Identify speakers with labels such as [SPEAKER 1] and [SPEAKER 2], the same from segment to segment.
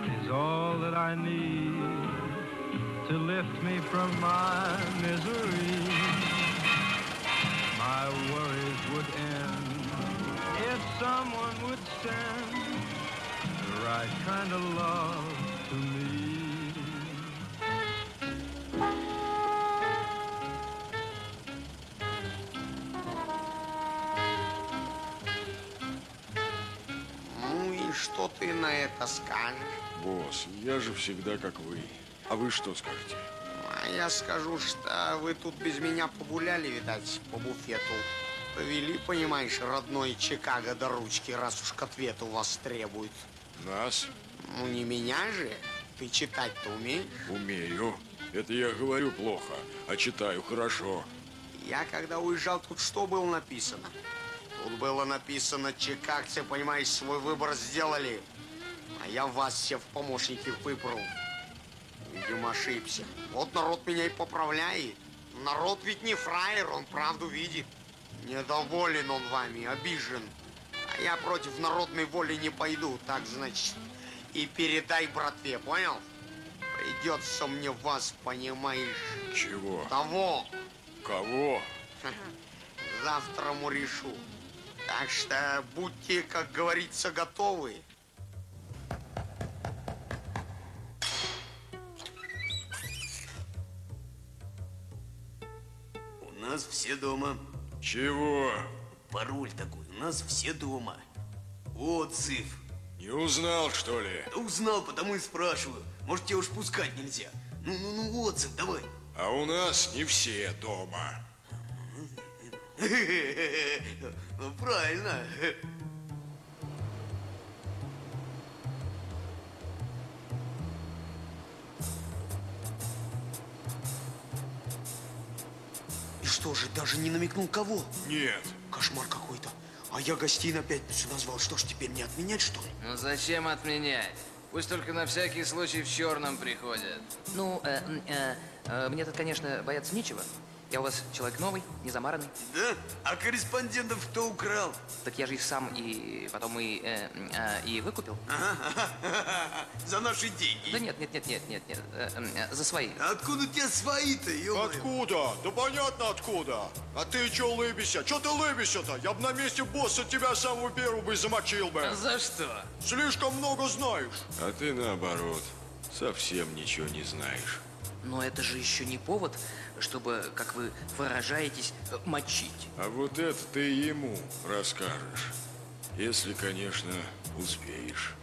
[SPEAKER 1] is all that I need to lift me from my misery. My worries would end if someone would send the right kind of love to me.
[SPEAKER 2] Ну и что ты на это скажешь?
[SPEAKER 3] Босс, я же всегда как вы. А вы что скажете?
[SPEAKER 2] А я скажу, что вы тут без меня погуляли, видать, по буфету. Повели, понимаешь, родной Чикаго до ручки, раз уж к ответу вас требует.
[SPEAKER 3] Нас?
[SPEAKER 2] Ну не меня же. Ты читать-то умеешь?
[SPEAKER 3] Умею. Это я говорю плохо, а читаю хорошо.
[SPEAKER 2] Я когда уезжал, тут что было написано? Тут было написано, чикагцы, понимаешь, свой выбор сделали. А я вас все в помощники выбрал. Видимо, ошибся. Вот народ меня и поправляет. Народ ведь не фраер, он правду видит. Недоволен он вами, обижен. А я против народной воли не пойду. Так, значит, и передай братве, понял? Придется мне вас, понимаешь...
[SPEAKER 3] Чего?
[SPEAKER 2] Того.
[SPEAKER 3] Кого?
[SPEAKER 2] Завтра решу. Так что будьте, как говорится, готовы.
[SPEAKER 4] У нас все дома.
[SPEAKER 3] Чего?
[SPEAKER 4] Пароль такой. У нас все дома. Отзыв.
[SPEAKER 3] Не узнал, что ли?
[SPEAKER 4] Да узнал, потому и спрашиваю. Может, тебя уж пускать нельзя? Ну, отзыв давай.
[SPEAKER 3] А у нас не все дома.
[SPEAKER 4] Правильно.
[SPEAKER 2] И что же, даже не намекнул кого?
[SPEAKER 3] Нет.
[SPEAKER 2] Кошмар какой-то. А я гостей на пятницу назвал. Что ж, теперь не отменять, что ли?
[SPEAKER 5] Ну зачем отменять? Пусть только на всякий случай в черном приходят.
[SPEAKER 6] Ну, мне тут, конечно, бояться нечего. Я у вас человек новый, не замаранный.
[SPEAKER 4] Да? А корреспондентов кто украл?
[SPEAKER 6] Так я же их сам и потом и выкупил.
[SPEAKER 4] Ага. За наши деньги.
[SPEAKER 6] Да нет, за свои.
[SPEAKER 4] А откуда у тебя свои-то, ё-моё?
[SPEAKER 3] Откуда? Да понятно откуда. А ты чё лыбишься? Чё ты лыбишься-то? Я бы на месте босса тебя самого первого бы замочил бы.
[SPEAKER 5] А за что?
[SPEAKER 3] Слишком много знаешь. А ты наоборот, совсем ничего не знаешь.
[SPEAKER 6] Но это же еще не повод, чтобы, как вы выражаетесь, мочить.
[SPEAKER 3] А вот это ты ему расскажешь. Если, конечно, успеешь.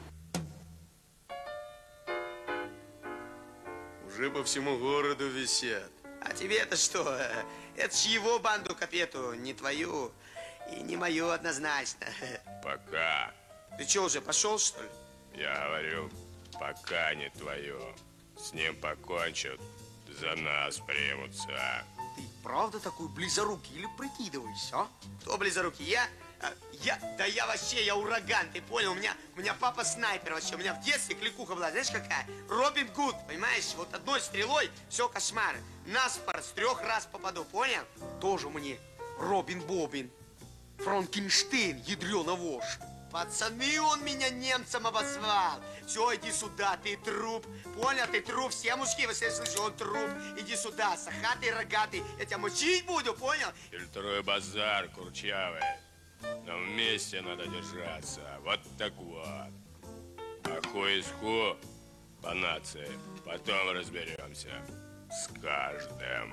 [SPEAKER 4] Уже по всему городу висят.
[SPEAKER 2] А тебе это что? Это ж его банду к ответу, не твою. И не мою однозначно.
[SPEAKER 7] Пока.
[SPEAKER 2] Ты что, уже пошел, что ли?
[SPEAKER 7] Я говорю, пока не твое. С ним покончат, за нас примутся.
[SPEAKER 2] Ты правда такой близорукий или прикидываешься, а? Кто близорукий? Я вообще, я ураган, ты понял? У меня папа снайпер вообще. У меня в детстве кликуха была, знаешь какая? Робин Гуд, понимаешь? Вот одной стрелой все кошмары. Наспор с 3 раз попаду, понял? Тоже мне Робин Бобин. Франкенштейн, ядрёна вошь. Пацаны, он меня немцем обозвал. Все, иди сюда, ты труп. Понял, ты труп. Все мужики, вы все слышите, он труп. Иди сюда, сахатый, рогатый. Я тебя мочить буду, понял?
[SPEAKER 7] Фильтруй базар, курчавый. Но вместе надо держаться. Вот так вот. А хуй из ху по нации. Потом разберемся с каждым.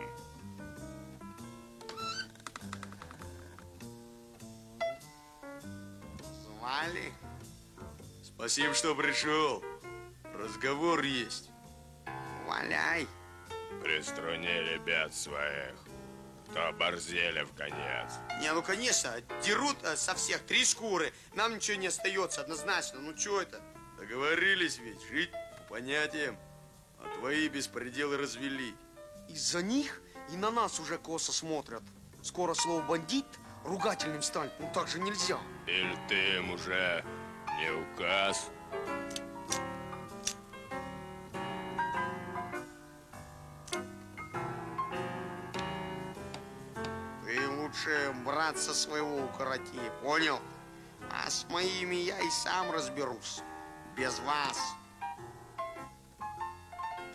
[SPEAKER 2] Звали?
[SPEAKER 4] Спасибо, что пришел. Разговор есть.
[SPEAKER 2] Валяй.
[SPEAKER 7] Приструни ребят своих, кто оборзели в конец.
[SPEAKER 2] Не, ну конечно, дерут со всех 3 шкуры. Нам ничего не остается, однозначно. Ну что это?
[SPEAKER 4] Договорились ведь жить по понятиям. А твои беспределы развели.
[SPEAKER 2] Из-за них и на нас уже косо смотрят. Скоро слово «бандит» ругательным станет. Ну так же нельзя.
[SPEAKER 7] Или ты им уже не указ?
[SPEAKER 2] Ты лучше братца своего укороти, понял? А с моими я и сам разберусь. Без вас.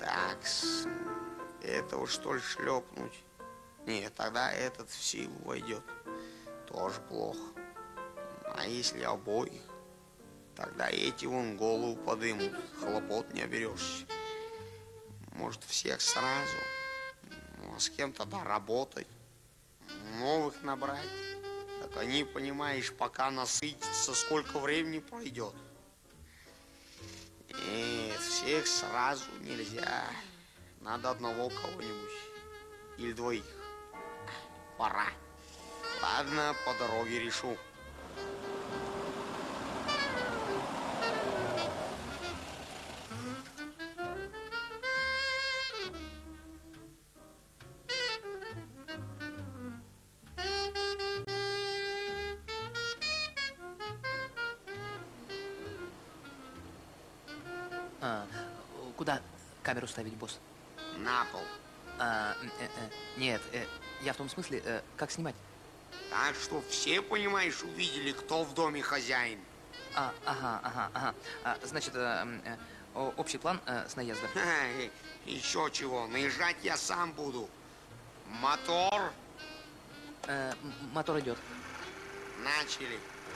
[SPEAKER 2] Такс. Этого что ли шлепнуть? Нет, тогда этот в силу войдет. Тоже плохо. А если обоих? Тогда эти вон голову подымут. Хлопот не оберешься. Может, всех сразу? Ну, а с кем тогда работать? Новых набрать? Так они, понимаешь, пока насытятся, сколько времени пройдет. Нет, всех сразу нельзя. Надо одного кого-нибудь. Или двоих. Пора. Ладно, по дороге решу.
[SPEAKER 6] Куда камеру ставить, босс?
[SPEAKER 2] На пол.
[SPEAKER 6] Нет, я в том смысле, как снимать.
[SPEAKER 2] Так что все, понимаешь, увидели, кто в доме хозяин.
[SPEAKER 6] Ага. Значит, общий план с наездом.
[SPEAKER 2] Еще чего, наезжать я сам буду. Мотор.
[SPEAKER 6] Мотор идет.
[SPEAKER 2] Начали.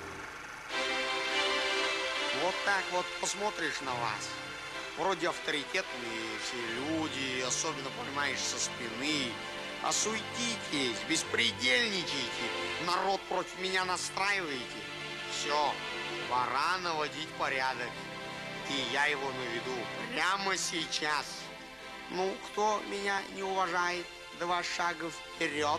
[SPEAKER 2] Вот так вот посмотришь на вас. Вроде авторитетные все люди, особенно, понимаешь, со спины. А суетитесь, беспредельничайте, народ против меня настраиваете. Все, пора наводить порядок. И я его наведу прямо сейчас. Ну, кто меня не уважает, 2 шага вперед.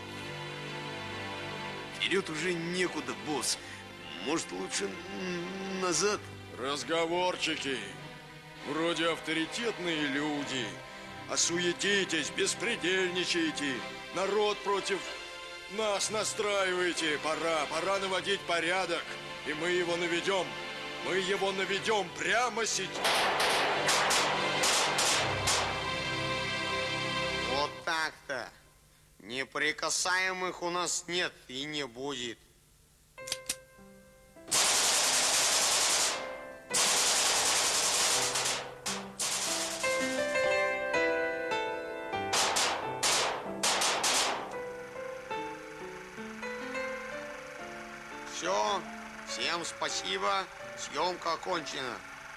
[SPEAKER 4] Вперед уже некуда, босс. Может, лучше назад?
[SPEAKER 3] Разговорчики. Вроде авторитетные люди. А суетитесь, беспредельничаете. Народ против нас настраиваете. Пора наводить порядок. И мы его наведем. Мы его наведем прямо сейчас.
[SPEAKER 2] Вот так-то. Неприкасаемых у нас нет и не будет. Все, всем спасибо, съемка окончена.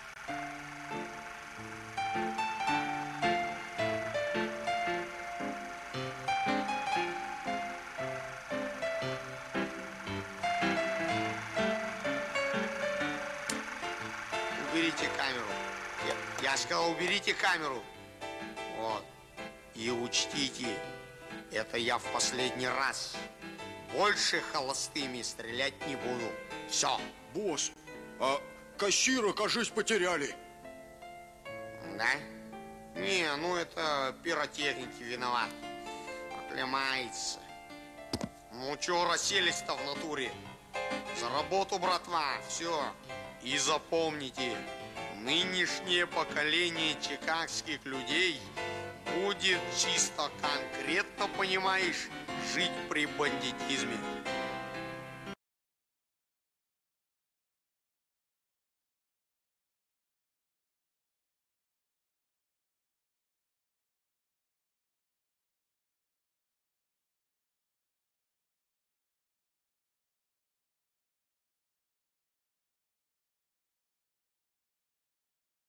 [SPEAKER 2] Уберите камеру. Я сказал, уберите камеру. Вот. И учтите, это я в последний раз. Больше холостыми стрелять не буду. Все.
[SPEAKER 3] Босс, а кассира, кажись, потеряли.
[SPEAKER 2] Да? Не, ну это пиротехники виноваты. Оклемается. Ну чё расселись-то в натуре? За работу, братва, все. И запомните, нынешнее поколение чикагских людей будет чисто конкретно, понимаешь, жить при бандитизме.